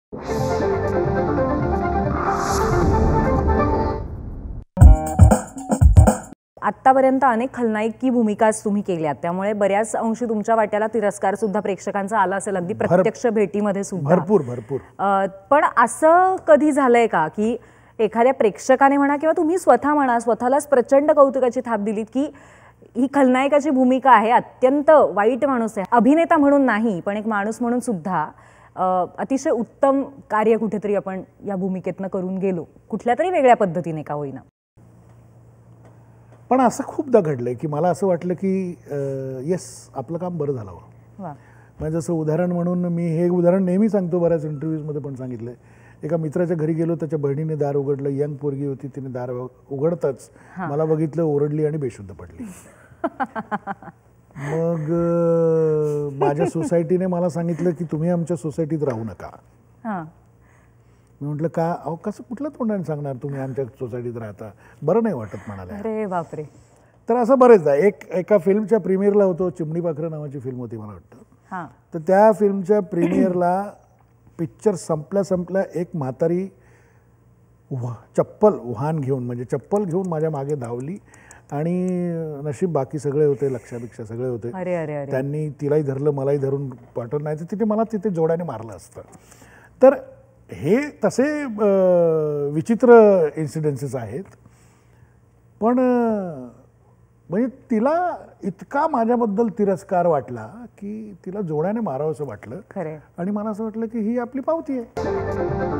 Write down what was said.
आत्तापर्यंत अनेक खलनायकी भूमिकाच तुम्ही केल्यात, त्यामुळे बऱ्याच अंशी तुमच्या वाट्याला तिरस्कार सुद्धा प्रेक्षकांचा आला असेल, अगदी प्रत्यक्ष भेटीमध्ये सुद्धा भरपूर. पण असं कधी झालंय का की एखाद्या प्रेक्षकाने म्हणा किंवा तुम्ही स्वतः म्हणा, स्वतःलाच प्रचंड कौतुकाची थाप दिलीत की ही खलनायकाची भूमिका आहे, अत्यंत वाईट माणूस आहे, अभिनेता म्हणून नाही पण एक माणूस म्हणून सुद्धा अतिशय उत्तम कार्य कुठेतरी आपण या भूमिकेतनं करून गेलो, कुठल्या तरी वेगळ्या पद्धतीने का होईना? पण असं खूपदा घडलंय की मला असं वाटलं की येस, आपलं काम बरं झालं. म्हणजे जसं उदाहरण म्हणून मी हे उदाहरण नेहमी सांगतो, बऱ्याच इंटरव्ह्यूजमध्ये पण सांगितलंय. एका मित्राच्या घरी गेलो, त्याच्या बहिणीने दार उघडलं, यंग पोरगी होती, तिने दार उघडताच मला बघितलं, ओरडली आणि बेशुद्ध पडली. मग माझ्या सोसायटीने मला सांगितलं की तुम्ही आमच्या सोसायटीत राहू नका. मी म्हटलं का? अहो कसं, कुठल्या तोंडाने सांगणार तुम्ही आमच्या सोसायटीत राहता, बरं नाही वाटत म्हणाले. अरे बापरे. तर असं बरेचदा एका फिल्मच्या प्रीमियरला होतो, चिमणी पाखरं नावाची फिल्म होती मला वाटतं. तर त्या फिल्मच्या प्रीमियरला पिक्चर संपल्या एक म्हातारी चप्पल वाहन घेऊन, म्हणजे चप्पल घेऊन माझ्या मागे धावली आणि नशीब बाकी सगळे होते, लक्षापेक्षा सगळे होते. त्यांनी तिलाही धरलं, मलाही धरून पाठवलं, नाही तर तिथे मला तिथे जोड्याने मारलं असतं. तर हे तसे विचित्र इन्सिडेन्सेस आहेत. पण म्हणजे तिला इतका माझ्याबद्दल तिरस्कार वाटला की तिला जोड्याने मारावं असं वाटलं. आणि मला असं वाटलं की ही आपली पावती आहे.